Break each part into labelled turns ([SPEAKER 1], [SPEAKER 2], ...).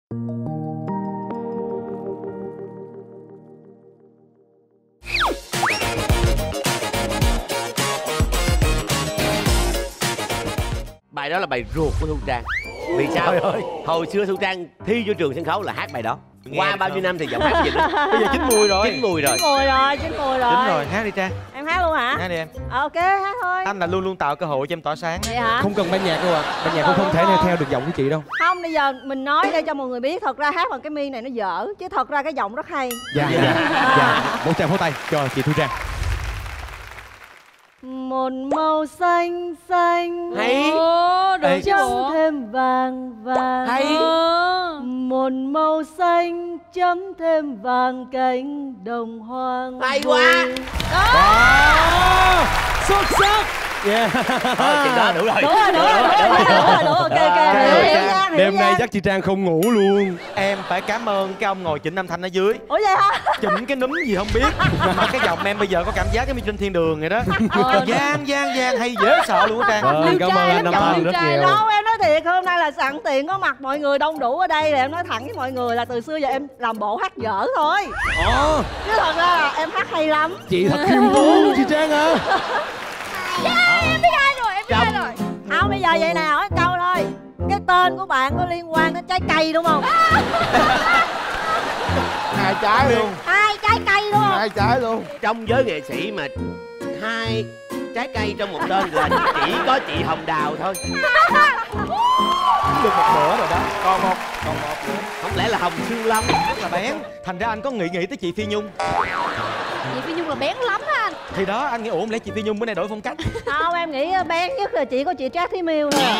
[SPEAKER 1] Bài đó là bài ruột của Thu Trang. Vì sao? Hồi xưa Thu Trang thi vô trường sân khấu là hát bài đó. Qua bao nhiêu năm thì giọng hát gì đó.
[SPEAKER 2] Bây giờ chín mùi rồi.
[SPEAKER 1] Chín mùi rồi.
[SPEAKER 3] Chín mùi rồi.
[SPEAKER 2] Chín rồi, hát đi Trang.
[SPEAKER 3] Em hát luôn hả?
[SPEAKER 2] Hát đi em.
[SPEAKER 3] Ok, hát thôi.
[SPEAKER 2] Anh là luôn luôn tạo cơ hội cho em tỏa sáng.
[SPEAKER 3] Vậy hả?
[SPEAKER 4] Không cần ban nhạc đâu ạ. Ban nhạc cũng không thể nào theo được giọng của chị đâu.
[SPEAKER 3] Không, bây giờ mình nói để cho mọi người biết thật ra hát bằng cái mi này nó dở, chứ thật ra cái giọng rất hay.
[SPEAKER 4] Dạ. Một tràng pháo tay cho chị Thu Trang.
[SPEAKER 3] Một màu xanh xanh
[SPEAKER 1] hay
[SPEAKER 3] được chấm thêm vàng vàng
[SPEAKER 1] hay
[SPEAKER 3] một màu xanh chấm thêm vàng cánh đồng hoang
[SPEAKER 1] hay quá
[SPEAKER 3] đó.
[SPEAKER 4] Xuất sắc.
[SPEAKER 1] Yeah. Thôi chừng đó đủ rồi.
[SPEAKER 3] Đủ ok.
[SPEAKER 4] Đêm nay chắc chị Trang không ngủ luôn.
[SPEAKER 2] Em phải cảm ơn cái ông ngồi chỉnh âm thanh ở dưới.
[SPEAKER 3] Ủa vậy hả?
[SPEAKER 2] Chỉnh cái núm gì không biết. Mà cái giọng em bây giờ có cảm giác giống như trên thiên đường vậy đó. Gian hay dễ sợ luôn á Trang.
[SPEAKER 4] Cảm ơn anh Nam Thanh rất nhiều.
[SPEAKER 3] Đâu em nói thiệt, hôm nay là sẵn tiện có mặt mọi người đông đủ ở đây, là em nói thẳng với mọi người là từ xưa giờ em làm bộ hát dở thôi. Chứ thật ra là em hát hay lắm.
[SPEAKER 4] Chị thật khiêm tốn luôn chị Trang hả?
[SPEAKER 3] Em biết ai rồi. Không, bây giờ vậy nè, hỏi câu thôi. Cái tên của bạn có liên quan đến trái cây đúng không?
[SPEAKER 5] Hai trái luôn.
[SPEAKER 3] Hai trái cây đúng không?
[SPEAKER 5] Hai trái luôn.
[SPEAKER 1] Trong giới nghệ sĩ mà hai trái cây trong một tên là chỉ có chị Hồng Đào thôi.
[SPEAKER 2] Được một bữa rồi đó. Còn một nữa.
[SPEAKER 1] Không lẽ là Hồng Sương Lâm?
[SPEAKER 2] Rất là bén. Thành ra anh có nghĩ tới chị Phi Nhung.
[SPEAKER 3] Chị Phi Nhung là bén lắm á anh.
[SPEAKER 2] Thì đó anh nghĩ ủa lẽ chị Phi Nhung bữa nay đổi phong cách.
[SPEAKER 3] Không, em nghĩ bén nhất là chỉ có chị Trác Thí Miêu thôi.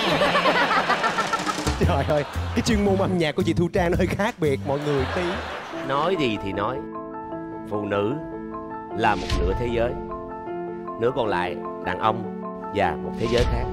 [SPEAKER 4] Trời ơi, cái chuyên môn âm nhạc của chị Thu Trang nó hơi khác biệt mọi người tí.
[SPEAKER 1] Nói gì thì nói, phụ nữ là một nửa thế giới, nửa còn lại đàn ông và một thế giới khác.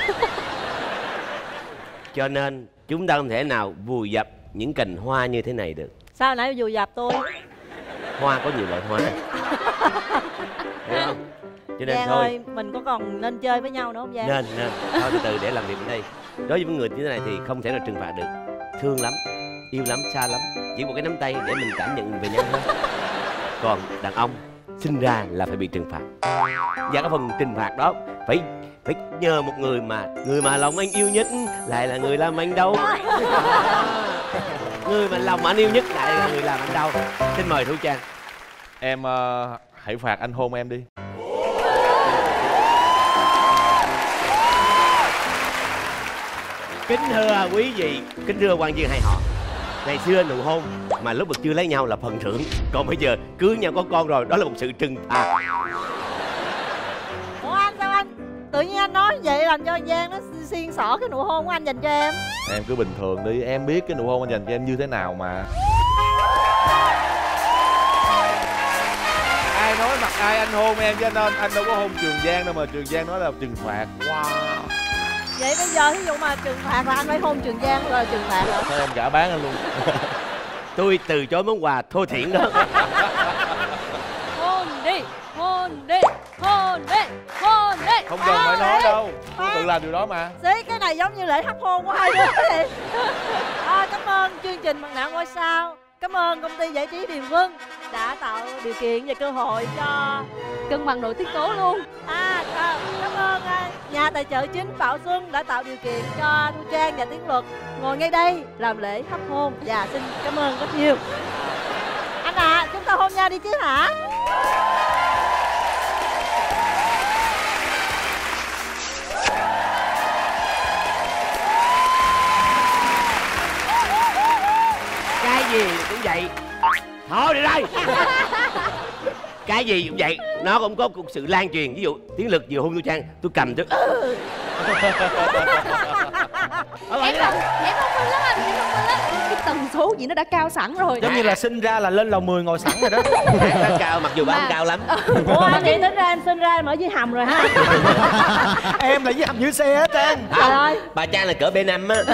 [SPEAKER 1] Cho nên chúng ta không thể nào vùi dập những cành hoa như thế này được.
[SPEAKER 3] Sao nãy vùi dập tôi?
[SPEAKER 1] Hoa có nhiều loại hoa. Hiểu không? Cho nên
[SPEAKER 3] Giang
[SPEAKER 1] thôi
[SPEAKER 3] ơi, mình có còn nên chơi với nhau nữa không Giang?
[SPEAKER 1] Nên thôi từ từ để làm việc ở đây. Đối với những người như thế này thì không thể nào trừng phạt được. Thương lắm, yêu lắm, xa lắm, chỉ một cái nắm tay để mình cảm nhận về nhau thôi. Còn đàn ông sinh ra là phải bị trừng phạt, và cái phần trừng phạt đó phải nhờ một người mà lòng anh yêu nhất lại là người làm anh đau. Người mà lòng anh yêu nhất lại là người làm anh đau. Xin mời Thu Trang.
[SPEAKER 5] Em hãy phạt anh hôn em đi.
[SPEAKER 1] Kính thưa quý vị, kính thưa quan viên hai họ, ngày xưa nụ hôn mà lúc mà chưa lấy nhau là phần thưởng, còn bây giờ cưới nhau có con rồi đó là một sự trừng phạt.
[SPEAKER 3] Ủa anh sao anh? Tự nhiên anh nói vậy làm cho Giang nó xiên xỏ cái nụ hôn của anh dành cho em.
[SPEAKER 5] Em cứ bình thường đi, em biết cái nụ hôn anh dành cho em như thế nào mà. Ai nói mặt ai anh hôn em, cho nên anh đâu có hôn Trường Giang đâu mà Trường Giang nói là trừng phạt. Wow.
[SPEAKER 3] Vậy bây giờ ví dụ mà trừng phạt là anh phải hôn Trường Giang rồi là trừng phạt hả?
[SPEAKER 5] Thôi em gả bán anh luôn.
[SPEAKER 1] Tôi từ chối món quà thô thiển đó.
[SPEAKER 3] Hôn đi, hôn đi, hôn đi, hôn đi.
[SPEAKER 5] Không cần phải nói đâu, tôi tự làm điều đó mà.
[SPEAKER 3] Xí, cái này giống như lễ thắp hôn của hai đứa vậy. Cảm ơn chương trình Mặt nạ ngôi sao, cảm ơn công ty giải trí Điền Vân đã tạo điều kiện và cơ hội cho cân bằng nội tiết tố luôn. Cảm ơn nhà tài trợ chính Bảo Xuân đã tạo điều kiện cho Thu Trang và Tiến Luật ngồi ngay đây làm lễ thắp hôn, và xin cảm ơn rất nhiều. Anh chúng ta hôn nhau đi chứ hả?
[SPEAKER 1] Cái gì cũng vậy. Thôi đi đây. Cái gì cũng vậy, nó cũng có một sự lan truyền. Ví dụ Tiến Lực vừa hôn Thu Trang, tôi cầm trước.
[SPEAKER 6] Em không tin lắm anh, em không tin lắm. Cái tần số gì nó đã cao sẵn rồi.
[SPEAKER 2] Giống như là sinh ra là lên lầu 10 ngồi sẵn rồi đó.
[SPEAKER 1] Nó cao mặc dù bà không cao lắm.
[SPEAKER 3] Ủa anh vậy tính ra em sinh ra em ở dưới hầm rồi ha.
[SPEAKER 2] Em là với hầm dưới xe hết Trang.
[SPEAKER 3] Trời ơi.
[SPEAKER 1] Bà Trang là cỡ B5 á.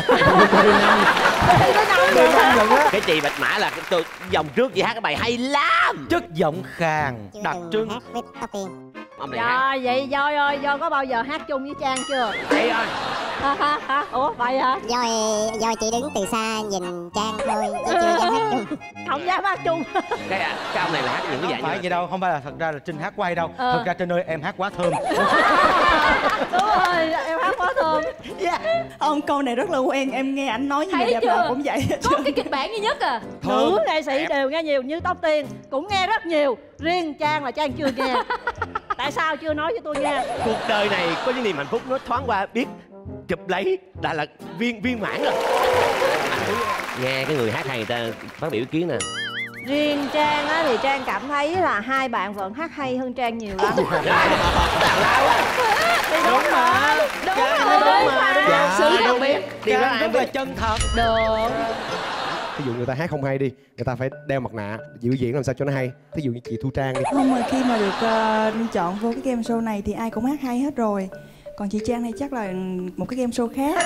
[SPEAKER 1] Cái chị Bạch Mã là tôi vòng trước chị hát cái bài hay lắm.
[SPEAKER 2] Chất giọng khàn đặc trưng.
[SPEAKER 1] Ông này hát.
[SPEAKER 3] Vậy do có bao giờ hát chung với Trang chưa?
[SPEAKER 1] Vậy rồi.
[SPEAKER 3] Hả? Ủa vậy hả?
[SPEAKER 7] Do chị đứng từ xa nhìn Trang thôi chứ chưa dám hát chung.
[SPEAKER 3] Không dám hát chung.
[SPEAKER 1] Cái ông này là hát những cái dạng
[SPEAKER 2] phải vậy đâu, không phải là thật ra là Trinh hát quay đâu. Thật ra Trinh ơi, em hát quá thơm.
[SPEAKER 3] Đúng rồi, em hát quá thơm.
[SPEAKER 8] Dạ. Ông câu này rất là quen, em nghe anh nói như
[SPEAKER 6] Thấy
[SPEAKER 8] vậy đẹp
[SPEAKER 6] chưa?
[SPEAKER 8] là cũng vậy.
[SPEAKER 6] Có cái kịch bản duy nhất à.
[SPEAKER 3] Nữ nghệ sĩ đều nghe nhiều, như Tóc Tiên cũng nghe rất nhiều. Riêng Trang là Trang chưa nghe. Tại sao chưa nói cho tôi nghe?
[SPEAKER 1] Cuộc đời này có những niềm hạnh phúc nó thoáng qua, biết chụp lấy đã là viên mãn rồi. Nghe cái người hát hay người ta phát biểu ý kiến nè.
[SPEAKER 3] Riêng Trang á thì Trang cảm thấy là hai bạn vẫn hát hay hơn Trang nhiều lắm.
[SPEAKER 1] Tào lao á.
[SPEAKER 3] Đúng mà.
[SPEAKER 6] Đúng rồi.
[SPEAKER 4] Dạ,
[SPEAKER 6] Sự khác
[SPEAKER 4] đúng.
[SPEAKER 6] biệt.
[SPEAKER 1] Điều đó
[SPEAKER 2] Trang
[SPEAKER 1] ai
[SPEAKER 2] rất là
[SPEAKER 1] biết.
[SPEAKER 2] chân thật.
[SPEAKER 6] Được.
[SPEAKER 4] Ví dụ người ta hát không hay đi, người ta phải đeo mặt nạ biểu diễn làm sao cho nó hay. Ví dụ như chị Thu Trang đi.
[SPEAKER 8] Không, mà khi mà được chọn vô cái game show này thì ai cũng hát hay hết rồi. Còn chị Trang này chắc là một cái game show khác.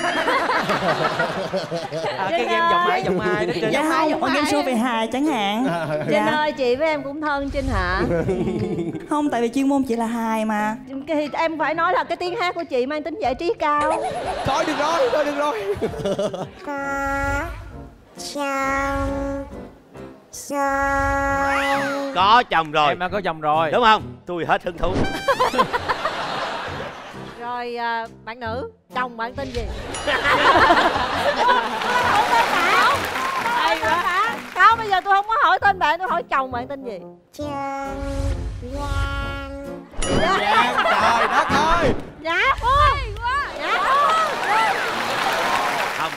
[SPEAKER 2] Cái game giọng ai đó Trinh.
[SPEAKER 8] Dạ không, một game show về hài chẳng hạn.
[SPEAKER 3] Trinh ơi, chị với em cũng thân Trinh hả?
[SPEAKER 8] Không, tại vì chuyên môn chị là hài mà.
[SPEAKER 3] Thì em phải nói là cái tiếng hát của chị mang tính giải trí cao.
[SPEAKER 4] Thôi đừng nói.
[SPEAKER 1] Có chồng rồi.
[SPEAKER 2] Em đã có chồng rồi.
[SPEAKER 1] Đúng không? Tôi hết hứng thú.
[SPEAKER 3] Rồi bạn nữ, chồng bạn tên gì? Hay quá. Không, bây giờ tôi không có hỏi tên bạn, tôi hỏi chồng bạn tên gì?
[SPEAKER 7] Trang
[SPEAKER 4] Trang, trời đất ơi.
[SPEAKER 3] Dạ Phương. Dạ Phương.
[SPEAKER 1] Không.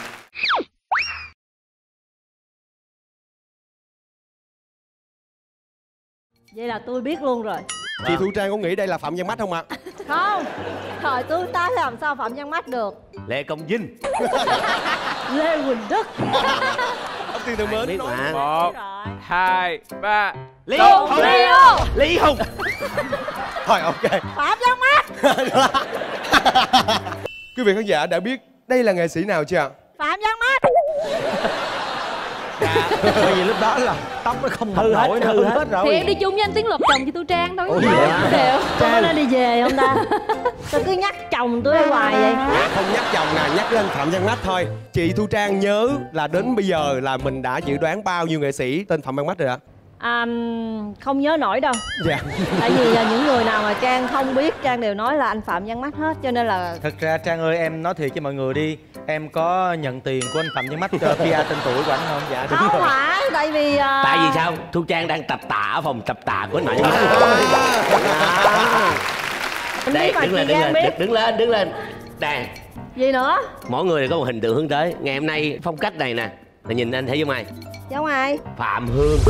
[SPEAKER 3] Vậy là tôi biết luôn rồi.
[SPEAKER 4] Chị Thu Trang có nghĩ đây là Phạm Văn Mách không ạ?
[SPEAKER 3] Không, thời tương tác làm sao Phạm Văn Mách được.
[SPEAKER 1] Lê Công Vinh.
[SPEAKER 3] Lê Quỳnh Đức.
[SPEAKER 4] Ông Tiên Từ Mến
[SPEAKER 1] Biết
[SPEAKER 4] nói.
[SPEAKER 1] mà.
[SPEAKER 5] 1, 2, 3.
[SPEAKER 1] Lý
[SPEAKER 3] Hùng.
[SPEAKER 1] Lý Hùng.
[SPEAKER 4] Thôi ok.
[SPEAKER 3] Phạm Văn Mách.
[SPEAKER 4] Quý vị khán giả đã biết đây là nghệ sĩ nào chưa ạ?
[SPEAKER 3] Phạm Văn Mách.
[SPEAKER 2] Bởi vì lúc đó là tóc nó không mọc
[SPEAKER 1] Hư hết,
[SPEAKER 2] nổi, nó
[SPEAKER 1] hư
[SPEAKER 2] hư
[SPEAKER 1] hết.
[SPEAKER 2] hết rồi.
[SPEAKER 6] Thì em đi chung với anh Tiến Lục chồng chị Thu Trang thôi.
[SPEAKER 4] Ủa, vậy hả?
[SPEAKER 6] Đều.
[SPEAKER 3] Tôi nên đi về không ta? Tôi cứ nhắc chồng tôi hoài vậy.
[SPEAKER 4] Không nhắc chồng nè, nhắc lên Phạm Văn Mách thôi. Chị Thu Trang nhớ là đến bây giờ là mình đã dự đoán bao nhiêu nghệ sĩ tên Phạm Văn Mách rồi ạ?
[SPEAKER 3] Không nhớ nổi đâu.
[SPEAKER 4] Dạ.
[SPEAKER 3] Tại vì là những người nào mà Trang không biết Trang đều nói là anh Phạm Văn Mách hết, cho nên là
[SPEAKER 2] Thật ra Trang ơi, em nói thiệt cho mọi người đi, em có nhận tiền của anh Phạm Văn Mách PR tên tuổi của anh không? Dạ đúng
[SPEAKER 3] không
[SPEAKER 2] rồi.
[SPEAKER 3] phải, tại vì
[SPEAKER 1] Tại vì sao? Thu Trang đang tập tạ ở phòng tập tạ của anh Mạnh. Đây, đứng lên. Đây.
[SPEAKER 3] Gì nữa?
[SPEAKER 1] Mỗi người đều có một hình tượng hướng tới. Ngày hôm nay phong cách này nè, là nhìn anh thấy giống ai?
[SPEAKER 3] Giống ai?
[SPEAKER 1] Phạm Hương.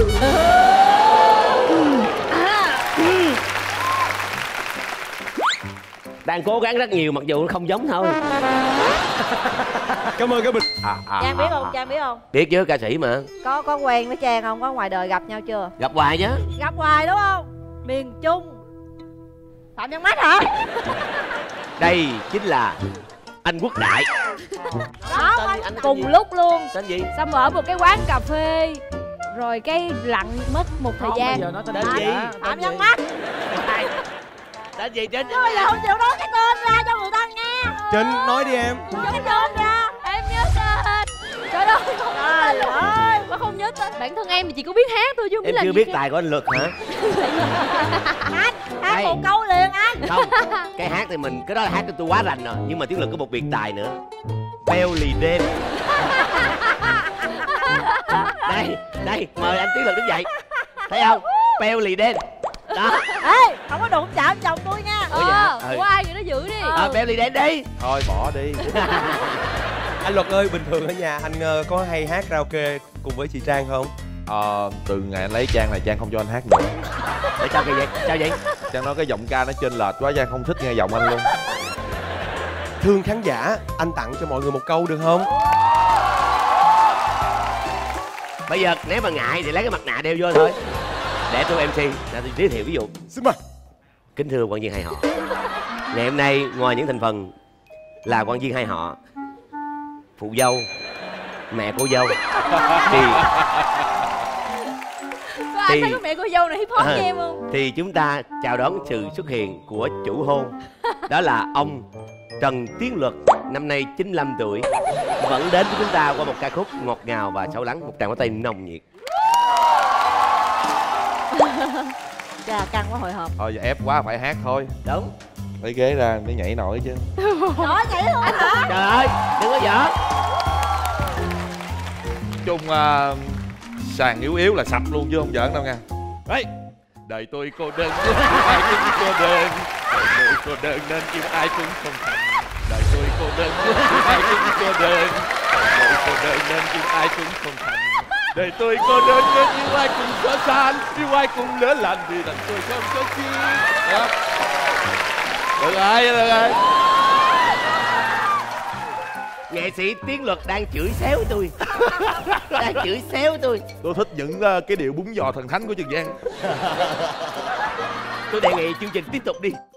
[SPEAKER 1] Đang cố gắng rất nhiều mặc dù nó không giống thôi.
[SPEAKER 4] Cảm ơn các bình.
[SPEAKER 3] Trang biết không? Trang biết không?
[SPEAKER 1] Biết chứ, ca sĩ mà.
[SPEAKER 3] Có quen với Trang không? Có ngoài đời gặp nhau chưa?
[SPEAKER 1] Gặp hoài chứ.
[SPEAKER 3] Gặp hoài đúng không? Miền Trung. Phạm Văn Mách hả?
[SPEAKER 1] Đây chính là anh Quốc Đại.
[SPEAKER 3] Đó,
[SPEAKER 1] anh
[SPEAKER 6] Cùng lúc luôn.
[SPEAKER 1] tên gì?
[SPEAKER 6] Xong mở một cái quán cà phê. Rồi cái lặng mất một thời
[SPEAKER 2] Không,
[SPEAKER 6] gian.
[SPEAKER 2] bây giờ nói tên
[SPEAKER 1] Tên
[SPEAKER 2] gì?
[SPEAKER 1] gì?
[SPEAKER 3] Phạm Văn Mách.
[SPEAKER 1] Tên gì Trinh?
[SPEAKER 3] Chứ bây giờ không chịu nói cái tên ra cho người ta nghe.
[SPEAKER 4] Trinh nói đi em.
[SPEAKER 3] Cho cái tên ra.
[SPEAKER 6] Em nhớ tên. Trời ơi, không nhớ tên luôn. Mà không nhớ tên. Bản thân em thì chỉ có biết hát thôi chứ không biết
[SPEAKER 1] Em
[SPEAKER 6] làm
[SPEAKER 1] chưa
[SPEAKER 6] gì
[SPEAKER 1] biết
[SPEAKER 6] khác.
[SPEAKER 1] tài của anh Luật hả?
[SPEAKER 3] Hát
[SPEAKER 1] Đây.
[SPEAKER 3] một câu liền anh.
[SPEAKER 1] Không, cái hát thì mình, cái đó là hát của tôi quá rành rồi. Nhưng mà Tiến Lực có một biệt tài nữa. Beo lì đêm. Đây, mời anh Tiến Lực đứng dậy. Thấy không? Beo lì đêm. Đó.
[SPEAKER 3] Ê, không có đụng chạm chồng tôi nha.
[SPEAKER 6] Của ai người đó giữ đi.
[SPEAKER 1] Beo lì đêm đi.
[SPEAKER 5] Thôi bỏ đi.
[SPEAKER 4] Anh Luật ơi, bình thường ở nhà anh có hay hát karaoke cùng với chị Trang không?
[SPEAKER 5] Từ ngày anh lấy Trang này Trang không cho anh hát nữa.
[SPEAKER 1] Để sao kỳ vậy? Sao vậy?
[SPEAKER 5] Trang nói cái giọng ca nó chênh lệch quá, Trang không thích nghe giọng anh luôn.
[SPEAKER 4] Thương khán giả, anh tặng cho mọi người một câu được không?
[SPEAKER 1] Bây giờ nếu mà ngại thì lấy cái mặt nạ đeo vô thôi. Để tôi MC là tôi giới thiệu ví dụ.
[SPEAKER 4] Xin mời.
[SPEAKER 1] Kính thưa quan viên hai họ, ngày hôm nay ngoài những thành phần là quan viên hai họ, phụ dâu, mẹ cô dâu, thì
[SPEAKER 6] Có ai thấy cái mẹ cô dâu này hip hop cho em không?
[SPEAKER 1] Thì chúng ta chào đón sự xuất hiện của chủ hôn. Đó là ông Trần Tiến Luật, năm nay 95 tuổi, vẫn đến với chúng ta qua một ca khúc ngọt ngào và sâu lắng. Một tràng pháo tay nồng nhiệt.
[SPEAKER 3] Chà, căng quá hồi hộp.
[SPEAKER 5] Thôi giờ ép quá phải hát thôi.
[SPEAKER 1] Đúng.
[SPEAKER 5] Lấy ghế ra để nhảy nổi chứ.
[SPEAKER 3] Đó, vậy luôn hả?
[SPEAKER 1] Trời ơi, đừng có giỡn.
[SPEAKER 5] Chung sàn yếu là sập luôn chứ không giỡn đâu nha. Đấy. Đời tôi cô đơn chứ ai cũng cô đơn. Đời tôi cô đơn nên kiếm ai cũng không thành. Đời tôi cô đơn chứ ai cũng cô đơn. Đời tôi cô đơn nên kiếm ai cũng không thành. Đời tôi cô đơn nên yêu ai cũng xóa san, yêu ai cũng lỡ lành vì đành tôi không có chi. Được rồi, được rồi.
[SPEAKER 1] Nghệ sĩ Tiến Luật đang chửi xéo tôi. Đang chửi xéo tôi.
[SPEAKER 5] Tôi thích những cái điệu bún giò thần thánh của Trường Giang.
[SPEAKER 1] Tôi đề nghị chương trình tiếp tục đi.